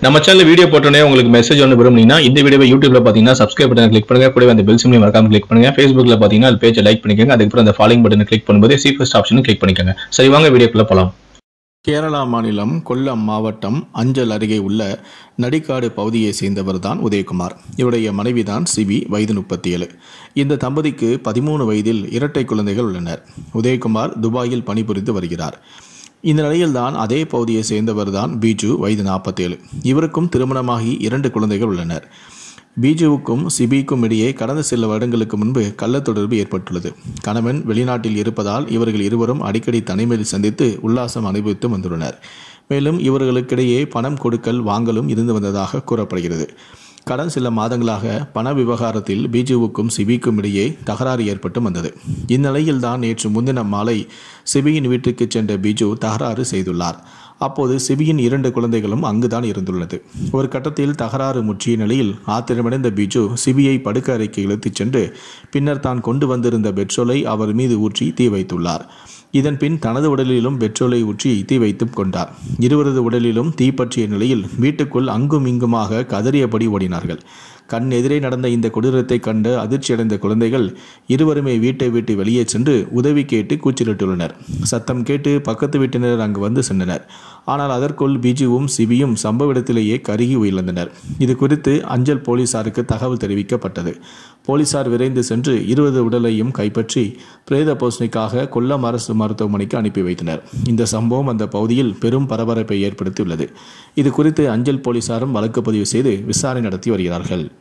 நம்ம channel video போட்டோனே உங்களுக்கு message ஒன்று விரும்புனீங்கன்னா இந்த வீடியோவை யூடியூப்ல பாத்தீங்கன்னா சப்ஸ்கிரைப் பட்டன் கிளிக் பண்ணுங்க, கூடவே அந்த பெல் சிம்லையும் மறக்காம கிளிக் பண்ணுங்க. Facebookல பாத்தீங்கன்னா அது பேஜை லைக் பண்ணிக்கோங்க, அதுக்கப்புறம் அந்த ஃபாலோயிங் பட்டனை கிளிக் பண்ணும்போது சி ஃபர்ஸ்ட் ஆப்ஷனும் கிளிக் பண்ணிக்கோங்க. சரி வாங்க வீடியோக்குள்ள போலாம். கேரளா மாநிலம் கொல்லம் மாவட்டம் அஞ்சல் அருகே உள்ள நடிக்காடு பகுதியை சேர்ந்தவர் தான் உதயகுமார். இவருடைய மனைவிதான் சிபி, வயது 37. இந்த தம்பதிக்கு 13 வயதில் இரட்டை குழந்தைகள் உள்ளனர். உதயகுமார் துபாயில் பணிபுரிந்து வருகிறார். இந்த நிலையில்தான் அதே பகுதியை சேர்ந்தவர் தான் பீஜு, வயது 47. இவருக்கும் திருமணமாகி 2 குழந்தைகள் உள்ளனர். பீஜுவுக்கும் சிபிக்கும் இடையே கடந்த சில வருடங்களுக்கு முன்பு கள்ள தொடர்பு ஏற்பட்டுள்ளது. கணவன் வெளிநாட்டில் இருப்பதால் இவர்கள் இருவரும் அடிக்கடி தனிமையில் சந்தித்து உல்லாசம் அனுபவித்து வந்துள்ளனர். மேலும் இவர்களுக்கிடையே பணம் கொடுக்கல் வாங்கலும் இருந்து வந்ததாக கூறப்படுகிறது. கடந்த சில மாதங்களாக பண விவகாரத்தில் பீஜுவுக்கும் சிபிக்கும் இடையே தகராறு ஏற்பட்டு வந்தது. இந்நிலையில்தான் நேற்று முன்தினம் மாலை சிபியின் வீட்டுக்கு சென்ற பீஜு தகராறு செய்துள்ளார். அப்போது சிபியின் 2 குழந்தைகளும் அங்குதான் இருந்துள்ளது. ஒரு கட்டத்தில் தகராறு முற்றிய நிலையில் ஆத்திரமடைந்த பீஜு சிபியை படுக்க அறைக்கு இழுத்துச் சென்று பின்னர் தான் கொண்டு வந்திருந்த பெட்ரோலை அவர் மீது ஊற்றி தீ வைத்துள்ளார். இதன் பின் தனது உடலிலும் பெட்ரோலை ஊற்றி தீ வைத்தும் கொண்டார். இருவரது உடலிலும் தீ பற்றிய நிலையில் வீட்டுக்குள் அங்கும் இங்குமாக கதறியபடி ஓடினார்கள். கண் எதிரே நடந்த இந்த கொடூரத்தை கண்டு அதிர்ச்சியடைந்த குழந்தைகள் இருவருமே வீட்டை விட்டு வெளியே சென்று உதவி கேட்டு கூச்சலிட்டுள்ளனர். சத்தம் கேட்டு பக்கத்து வீட்டினர் அங்கு வந்து சென்றனர். ஆனால் அதற்குள் பீஜுவும் சிபியும் சம்பவ இடத்திலேயே கருகி உயிரிழந்தனர். இது குறித்து அஞ்சல் போலீசாருக்கு தகவல் தெரிவிக்கப்பட்டது. போலீசார் விரைந்து சென்று 20 உடலையும் கைப்பற்றி பிரேத பரிசோதனைக்காக கொல்லம் அரசு மருத்துவமனைக்கு அனுப்பி வைத்தனர். இந்த சம்பவம் அந்த பகுதியில் பெரும் பரபரப்பை ஏற்படுத்தியுள்ளது. இது குறித்து அஞ்சல் போலீசாரும் வழக்கு பதிவு செய்து விசாரணை நடத்தி வருகிறார்கள்.